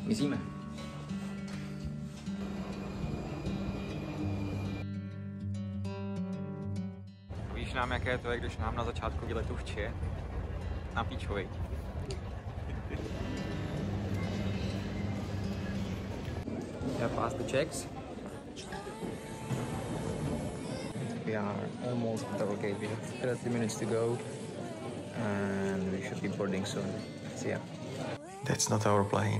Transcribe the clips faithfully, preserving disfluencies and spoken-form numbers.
Myslíme. Víš nám, jaké to je, když nám na začátku výletu vče na píčovej. Yeah, past the checks. We are almost at our gate. We have thirty minutes to go and we should be boarding soon. See ya. That's not our plane.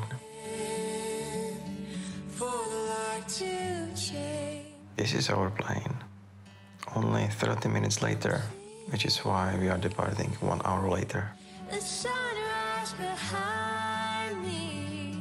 This is our plane. Only thirty minutes later, which is why we are departing one hour later. The sunrise behind me.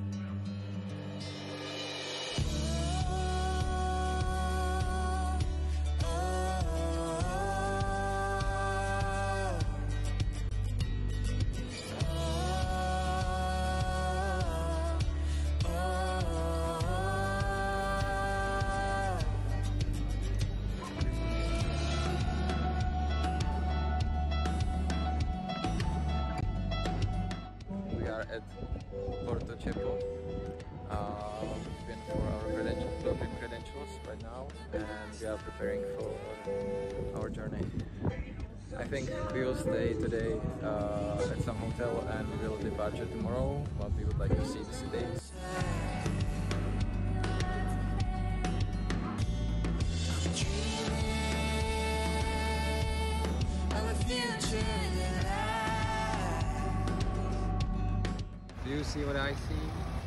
At Porto Cepo. Uh, we've been for our credential, pilgrim credentials right now, and we are preparing for our journey. I think we will stay today uh, at some hotel and we will depart tomorrow, but we would like to see the city. Do you see what I see?